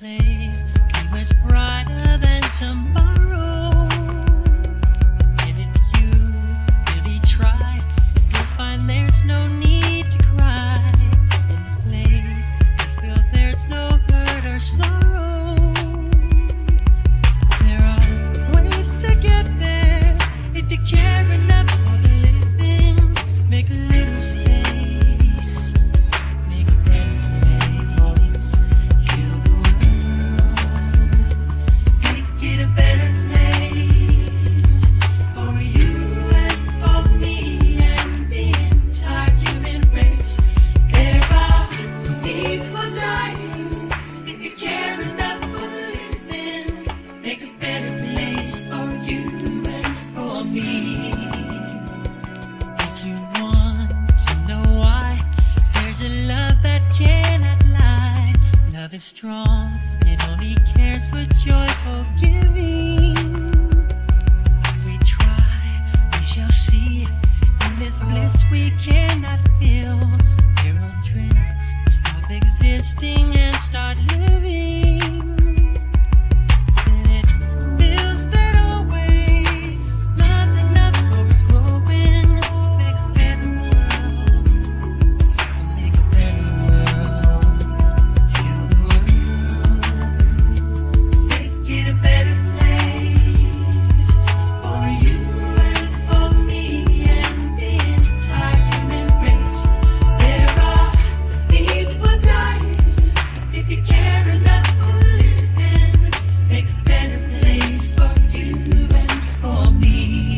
place be much brighter than tomorrow. And if you really try, you'll find there's no need to cry. In this place, you feel there's no hurt or sorrow. There are ways to get there if you care enough for the living. Make a little space, make a better place. Heal the world, make it a better place for you and for me and the entire human race. There are people dying. If you care enough for the living, make a better place for you and for me. If you want to know why, there's a love that cannot lie. Love is strong, it only cares for joyful giving. If we try, we shall see. In this bliss we cannot feel. There no dream, we stop existing and start living. And it feels that always love's enough for us growing. Make a better world, make a better world. Heal the world, make it a better place for you and for me and the entire human race. There are people dying. If you care enough for living, make a better place for you and for me.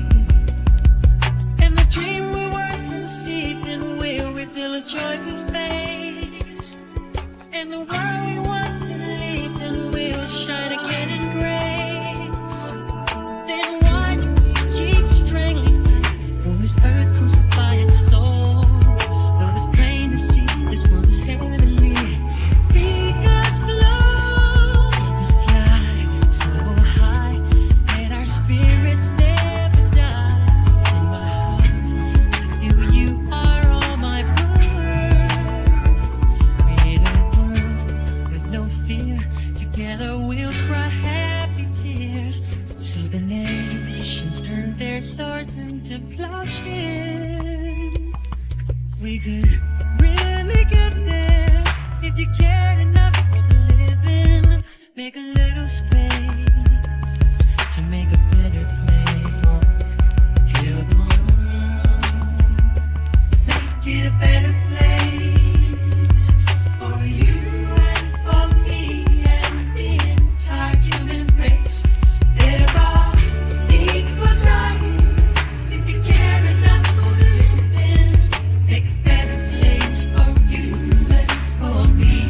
And the dream we were conceived in will reveal a joyful face. And the world we once believed in will shine again in grace. Then why do we keep strangling when this earth crucify its soul? Though it's plain to see this world is heavenly, be God's flow. Fly so high that our spirits never die. In my heart, you are all my brothers. Create a world with no fear. Together we'll cry happy tears. So the nations turn their swords into plowshares. We could really get there if you cared enough for the living. Make a little space to make a better place. Heal the world, make it a better place for you and for me and the entire human race. There are people dying. If you care enough for the living, make a better place for you and for me.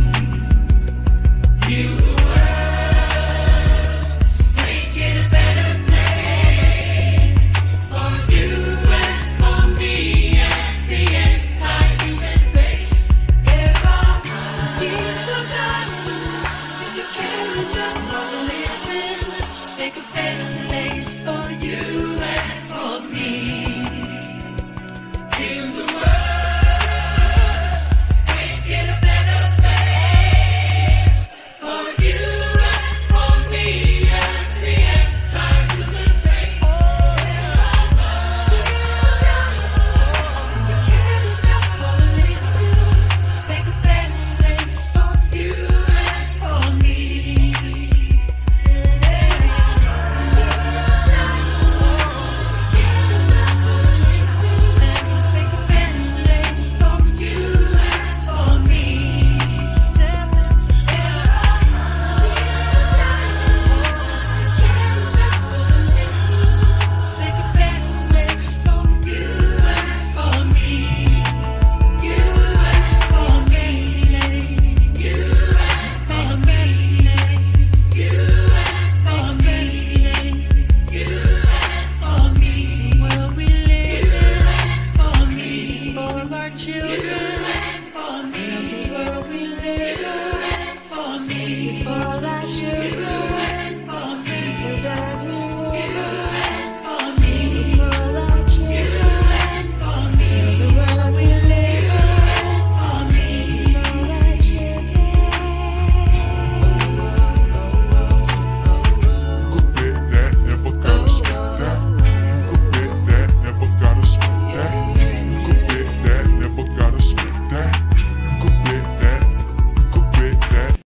Heal the world, make it a better place for you and for me and the entire human race. There are people dying. If you care enough for the living, make a better place for you and for me. Heal the world, make it a better place for you and for me and the entire human race. There are people dying. If you care enough for the living, make a better place for you and for me. There are people For our children.